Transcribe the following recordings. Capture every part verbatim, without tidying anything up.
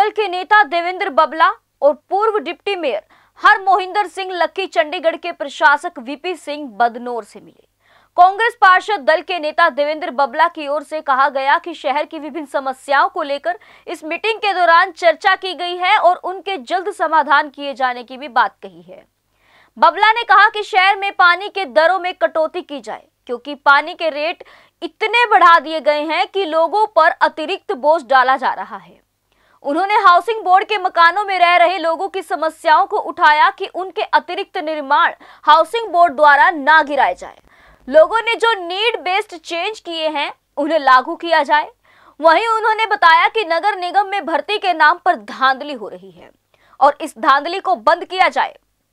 दल के नेता देवेंद्र बबला और पूर्व deputy mayor Harmohinder Singh Lucky Chandigarh के प्रशासक वीपी सिंह बदनौर से मिले। कांग्रेस पार्षद दल के नेता देवेंद्र बबला की ओर से कहा गया कि शहर की विभिन्न समस्याओं को लेकर इस मीटिंग के दौरान चर्चा की गई है और उनके जल्द समाधान किए जाने की भी बात कही है। बबला ने कहा कि शहर में पानी के दरों में कटौती की जाए, क्योंकि पानी के रेट इतने बढ़ा दिए गए हैं कि लोगों पर अतिरिक्त बोझ डाला जा रहा है। उन्होंने हाउसिंग बोर्ड के मकानों में रह रहे लोगों की समस्याओं को उठाया कि उनके अतिरिक्त निर्माण हाउसिंग बोर्ड द्वारा ना गिराए जाए। लोगों ने जो नीड बेस्ड चेंज किए हैं उन्हें लागू किया जाए। वहीं उन्होंने बताया कि नगर निगम में भर्ती के नाम पर धांधली हो रही है और इस धांधली को बंद किया जाए।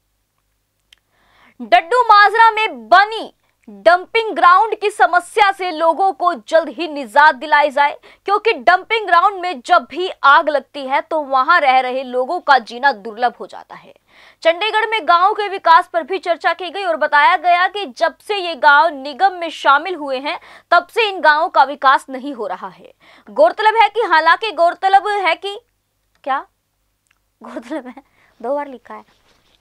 डड्डू माजरा में बनी डंपिंग ग्राउंड की समस्या से लोगों को जल्द ही निजात दिलाई जाए, क्योंकि डंपिंग ग्राउंड में जब भी आग लगती है तो वहां रह रहे लोगों का जीना दुर्लभ हो जाता है। चंडीगढ़ में गांव के विकास पर भी चर्चा की गई और बताया गया कि जब से ये गांव निगम में शामिल हुए हैं तब से इन गांवों का विकास नहीं हो रहा है। गौरतलब है कि हालांकि गौरतलब है कि क्या गौरतलब है दो बार लिखा है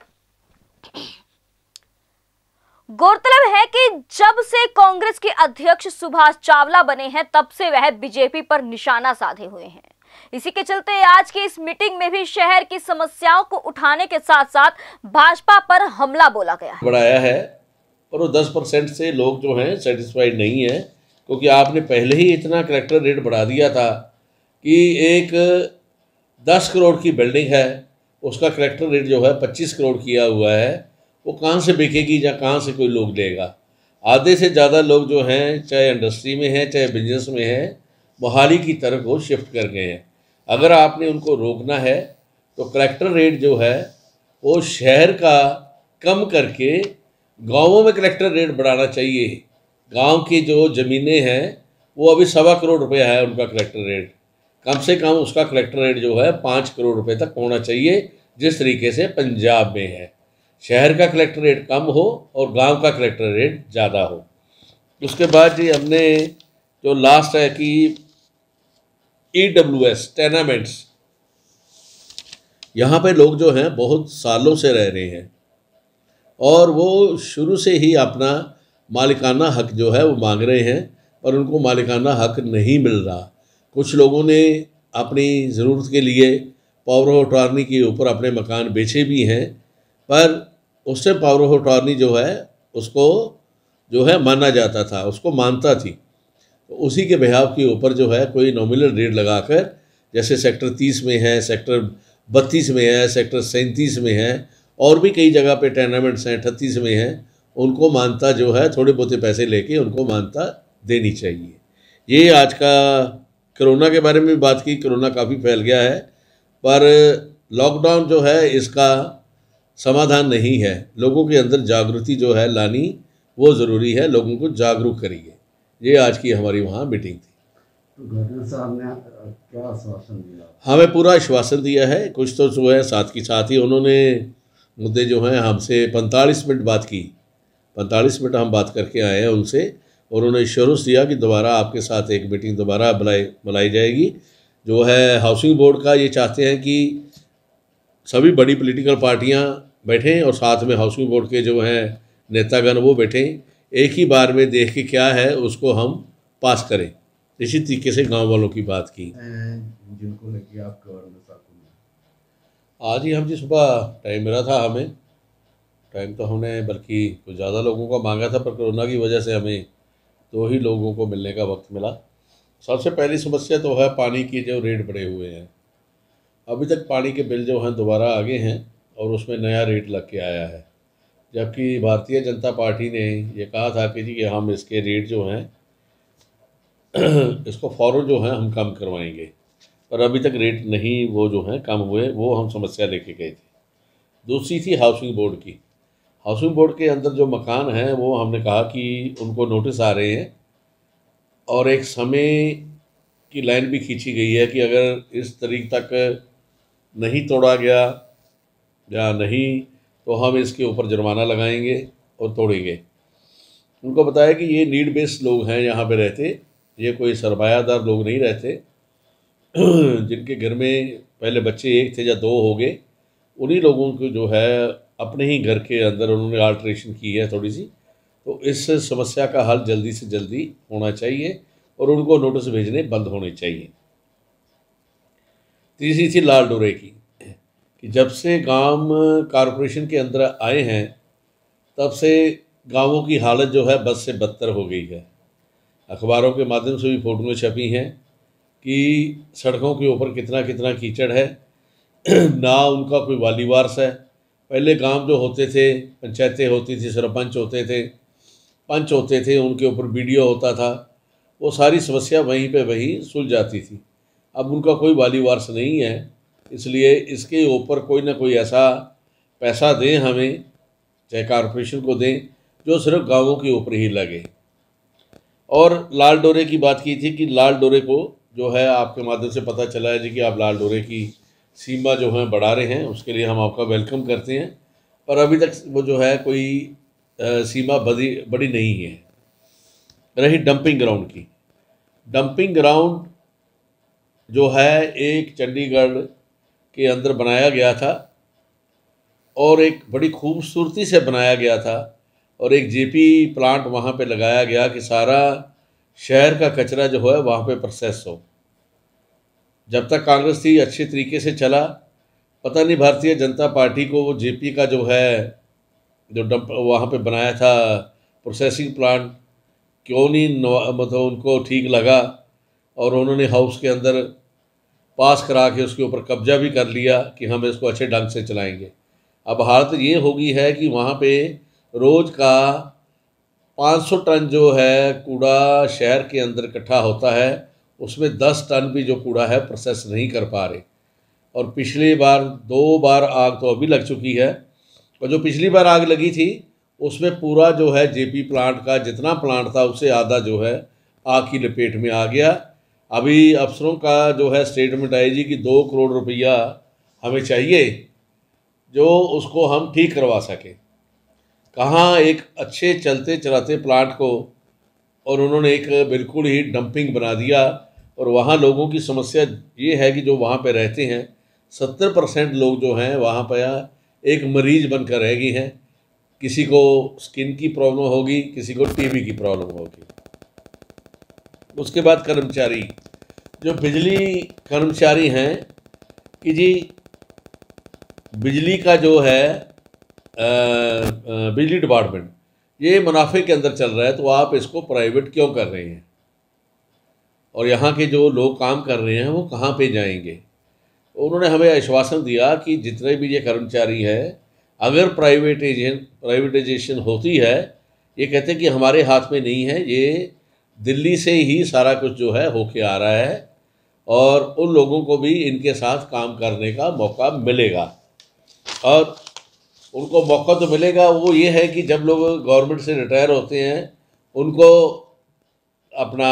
गौरतलब है कि जब से कांग्रेस के अध्यक्ष सुभाष चावला बने हैं तब से वह बीजेपी पर निशाना साधे हुए हैं। इसी के चलते आज की इस मीटिंग में भी शहर की समस्याओं को उठाने के साथ साथ भाजपा पर हमला बोला गया है। बढ़ाया है और वो दस परसेंट से लोग जो हैं सेटिस्फाइड नहीं है, क्योंकि आपने पहले ही इतना कलेक्टर रेट बढ़ा दिया था कि एक दस करोड़ की बिल्डिंग है उसका कलेक्टर रेट जो है पच्चीस करोड़ किया हुआ है। वो कहाँ से बिकेगी या कहाँ से कोई लोग लेगा। आधे से ज़्यादा लोग जो हैं चाहे इंडस्ट्री में हैं चाहे बिजनेस में हैं मोहाली की तरफ वो शिफ्ट कर गए हैं। अगर आपने उनको रोकना है तो कलेक्टर रेट जो है वो शहर का कम करके गांवों में कलेक्टर रेट बढ़ाना चाहिए। गांव की जो ज़मीनें हैं वो अभी सवा करोड़ रुपया है उनका कलेक्टर रेट, कम से कम उसका कलेक्टर रेट जो है पाँच करोड़ रुपए तक होना चाहिए, जिस तरीके से पंजाब में है। शहर का कलेक्टर रेट कम हो और गांव का कलेक्टर रेट ज़्यादा हो। उसके बाद जी हमने जो लास्ट है कि ई डब्ल्यू एस टेनामेंट्स, यहाँ पे लोग जो हैं बहुत सालों से रह रहे हैं और वो शुरू से ही अपना मालिकाना हक जो है वो मांग रहे हैं और उनको मालिकाना हक नहीं मिल रहा। कुछ लोगों ने अपनी ज़रूरत के लिए पावर ऑफ अटॉर्नी के ऊपर अपने मकान बेचे भी हैं, पर उससे पावर ऑफ अटॉर्नी जो है उसको जो है माना जाता था, उसको मानता थी। तो उसी के बिहाव के ऊपर जो है कोई नॉमिनल रेट लगाकर, जैसे सेक्टर तीस में है, सेक्टर बत्तीस में है, सेक्टर सैंतीस में है और भी कई जगह पे टेनामेंट्स हैं अठतीस में हैं, उनको मानता जो है थोड़े बहुत पैसे लेके उनको मानता देनी चाहिए। ये आज का कोरोना के बारे में बात की, कोरोना काफ़ी फैल गया है पर लॉकडाउन जो है इसका समाधान नहीं है। लोगों के अंदर जागृति जो है लानी वो ज़रूरी है, लोगों को जागरूक करिए। ये आज की हमारी वहाँ मीटिंग थी। तो गवर्नर साहब ने क्या आश्वासन दिया? हमें पूरा आश्वासन दिया है। कुछ तो जो है साथ के साथ ही उन्होंने मुद्दे जो हैं हमसे पैंतालीस मिनट बात की, पैंतालीस मिनट हम बात करके आए हैं उनसे और उन्होंने श्योरेंस दिया कि दोबारा आपके साथ एक मीटिंग दोबारा बुलाई बुलाई जाएगी। जो है हाउसिंग बोर्ड का ये चाहते हैं कि सभी बड़ी पॉलिटिकल पार्टियां बैठें और साथ में हाउसिंग बोर्ड के जो हैं नेतागण वो बैठें, एक ही बार में देख के क्या है उसको हम पास करें। इसी तरीके से गांव वालों की बात की जिनको लेके आप गवर्नर साहब को आज ही हम जी सुबह टाइम मिला था। हमें टाइम तो हमने बल्कि कुछ ज़्यादा लोगों का मांगा था, पर कोरोना की वजह से हमें दो ही लोगों को मिलने का वक्त मिला। सबसे पहली समस्या तो है पानी की जो रेट बढ़े हुए हैं। अभी तक पानी के बिल जो हैं दोबारा आगे हैं और उसमें नया रेट लग के आया है, जबकि भारतीय जनता पार्टी ने ये कहा था कि जी हम इसके रेट जो हैं इसको फ़ौरन जो है हम कम करवाएंगे, पर अभी तक रेट नहीं वो जो हैं कम हुए। वो हम समस्या लेके गए थे। दूसरी थी हाउसिंग बोर्ड की। हाउसिंग बोर्ड के अंदर जो मकान हैं वो हमने कहा कि उनको नोटिस आ रहे हैं और एक समय की लाइन भी खींची गई है कि अगर इस तारीख तक नहीं तोड़ा गया या नहीं तो हम इसके ऊपर जुर्माना लगाएंगे और तोड़ेंगे। उनको बताया कि ये नीड बेस्ड लोग हैं यहाँ पे रहते, ये कोई सरमायादार लोग नहीं रहते जिनके घर में पहले बच्चे एक थे या दो हो गए, उन्हीं लोगों को जो है अपने ही घर के अंदर उन्होंने अल्ट्रेशन की है थोड़ी सी। तो इस समस्या का हल जल्दी से जल्दी होना चाहिए और उनको नोटिस भेजने बंद होने चाहिए। तीसरी थी लाल डोरे की, कि जब से गांव कॉरपोरेशन के अंदर आए हैं तब से गांवों की हालत जो है बद से बदतर हो गई है। अखबारों के माध्यम से भी फोटोएं छपी हैं कि सड़कों के ऊपर कितना कितना कीचड़ है, ना उनका कोई वाली वारस है। पहले गांव जो होते थे, पंचायतें होती थी, सरपंच होते थे, पंच होते थे, उनके ऊपर वीडियो होता था, वो सारी समस्या वहीं पे वहीं सुलझ जाती थी। अब उनका कोई वाली वारस नहीं है, इसलिए इसके ऊपर कोई ना कोई ऐसा पैसा दें हमें, चाहे कॉरपोरेशन को दें, जो सिर्फ गाँवों के ऊपर ही लगे। और लाल डोरे की बात की थी कि लाल डोरे को जो है आपके माध्यम से पता चला है जी कि आप लाल डोरे की सीमा जो है बढ़ा रहे हैं, उसके लिए हम आपका वेलकम करते हैं। पर अभी तक वो जो है कोई आ, सीमा बड़ी बड़ी नहीं है। रही डंपिंग ग्राउंड की, डंपिंग ग्राउंड जो है एक चंडीगढ़ के अंदर बनाया गया था और एक बड़ी खूबसूरती से बनाया गया था और एक जेपी प्लांट वहाँ पे लगाया गया कि सारा शहर का कचरा जो है वहाँ पे प्रोसेस हो। जब तक कांग्रेस थी अच्छे तरीके से चला, पता नहीं भारतीय जनता पार्टी को वो जेपी का जो है जो डंप वहाँ पे बनाया था प्रोसेसिंग प्लांट क्यों नहीं मतलब उनको ठीक लगा और उन्होंने हाउस के अंदर पास करा के उसके ऊपर कब्जा भी कर लिया कि हम इसको अच्छे ढंग से चलाएंगे। अब हालत ये हो गई है कि वहाँ पे रोज़ का पाँच सौ टन जो है कूड़ा शहर के अंदर इकट्ठा होता है, उसमें दस टन भी जो कूड़ा है प्रोसेस नहीं कर पा रहे। और पिछली बार दो बार आग तो अभी लग चुकी है, और जो पिछली बार आग लगी थी उसमें पूरा जो है जेपी प्लांट का जितना प्लांट था उससे आधा जो है आग की लपेट में आ गया। अभी अफसरों का जो है स्टेटमेंट आई जी कि दो करोड़ रुपया हमें चाहिए जो उसको हम ठीक करवा सकें। कहाँ एक अच्छे चलते चलाते प्लांट को और उन्होंने एक बिल्कुल ही डंपिंग बना दिया। और वहाँ लोगों की समस्या ये है कि जो वहाँ पे रहते हैं सत्तर परसेंट लोग जो हैं वहाँ पर एक मरीज बनकर रह गए हैं। किसी को स्किन की प्रॉब्लम होगी, किसी को टीबी की प्रॉब्लम होगी। उसके बाद कर्मचारी, जो बिजली कर्मचारी हैं कि जी बिजली का जो है आ, आ, बिजली डिपार्टमेंट ये मुनाफे के अंदर चल रहा है, तो आप इसको प्राइवेट क्यों कर रहे हैं और यहाँ के जो लोग काम कर रहे हैं वो कहाँ पे जाएंगे। उन्होंने हमें आश्वासन दिया कि जितने भी ये कर्मचारी हैं, अगर प्राइवेटाइजेशन प्राइवेटाइजेशन होती है, ये कहते हैं कि हमारे हाथ में नहीं है, ये दिल्ली से ही सारा कुछ जो है होके आ रहा है और उन लोगों को भी इनके साथ काम करने का मौका मिलेगा। और उनको मौका तो मिलेगा, वो ये है कि जब लोग गवर्नमेंट से रिटायर होते हैं उनको अपना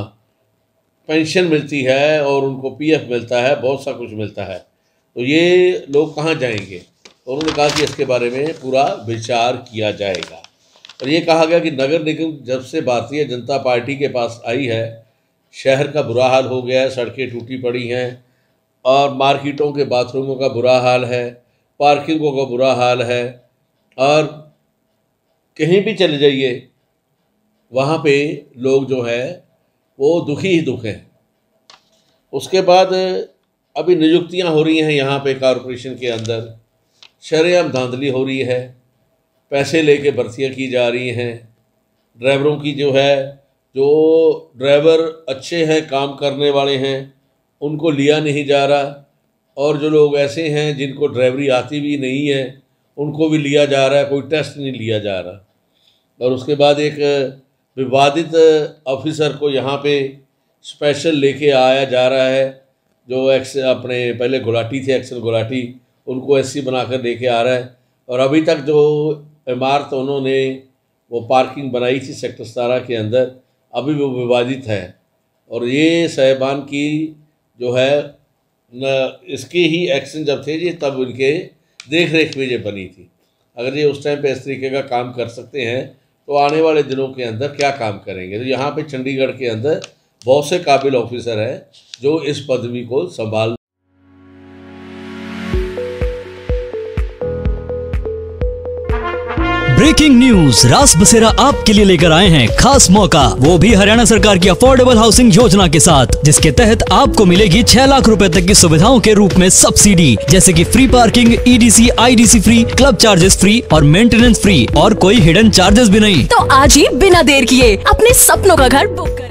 पेंशन मिलती है और उनको पीएफ मिलता है, बहुत सा कुछ मिलता है, तो ये लोग कहाँ जाएंगे। तो उन्होंने कहा कि इसके बारे में पूरा विचार किया जाएगा। और ये कहा गया कि नगर निगम जब से भारतीय जनता पार्टी के पास आई है, शहर का बुरा हाल हो गया है, सड़कें टूटी पड़ी हैं और मार्केटों के बाथरूमों का बुरा हाल है, पार्किंगों का बुरा हाल है, और कहीं भी चले जाइए वहाँ पे लोग जो है वो दुखी ही दुख हैं। उसके बाद अभी नियुक्तियाँ हो रही हैं यहाँ पे कॉरपोरेशन के अंदर, शरेआम धांधली हो रही है, पैसे लेके भर्तियाँ की जा रही हैं। ड्राइवरों की जो है, जो ड्राइवर अच्छे हैं, काम करने वाले हैं, उनको लिया नहीं जा रहा, और जो लोग ऐसे हैं जिनको ड्राइवरी आती भी नहीं है उनको भी लिया जा रहा है, कोई टेस्ट नहीं लिया जा रहा। और उसके बाद एक विवादित ऑफिसर को यहाँ पे स्पेशल लेके आया जा रहा है, जो एक्स अपने पहले गुलाटी थे, एक्शन गुलाटी, उनको एससी बनाकर लेके आ रहा है। और अभी तक जो इमारत उन्होंने वो पार्किंग बनाई थी सेक्टर सतारह के अंदर, अभी वो विवादित है। और ये साहिबान की जो है न इसके ही एक्शन जब थे जी, तब उनके देख रेख में ये बनी थी। अगर ये उस टाइम पे इस तरीके का काम कर सकते हैं तो आने वाले दिनों के अंदर क्या काम करेंगे। तो यहाँ पे चंडीगढ़ के अंदर बहुत से काबिल ऑफिसर हैं जो इस पदवी को संभाल। ब्रेकिंग न्यूज, रास बसेरा आपके लिए लेकर आए हैं खास मौका, वो भी हरियाणा सरकार की अफोर्डेबल हाउसिंग योजना के साथ, जिसके तहत आपको मिलेगी छह लाख रुपए तक की सुविधाओं के रूप में सब्सिडी, जैसे कि free parking, EDC, IDC free, club charges free और मेंटेनेंस फ्री, और कोई हिडन चार्जेस भी नहीं। तो आज ही बिना देर किए अपने सपनों का घर बुक करें।